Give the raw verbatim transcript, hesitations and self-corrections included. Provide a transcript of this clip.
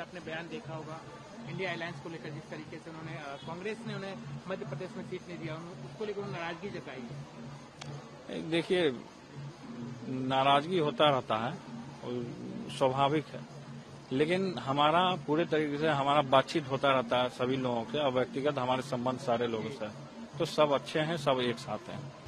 आपने बयान देखा होगा इंडिया अलायंस को लेकर, जिस तरीके से उन्होंने कांग्रेस ने उन्हें मध्य प्रदेश में सीट नहीं दिया, उसको लेकर उन्होंने नाराजगी जताई है। देखिए, नाराजगी होता रहता है, स्वाभाविक है, लेकिन हमारा पूरे तरीके से हमारा बातचीत होता रहता है सभी लोगों से, और व्यक्तिगत हमारे संबंध सारे लोगों से, तो सब अच्छे हैं, सब एक साथ हैं।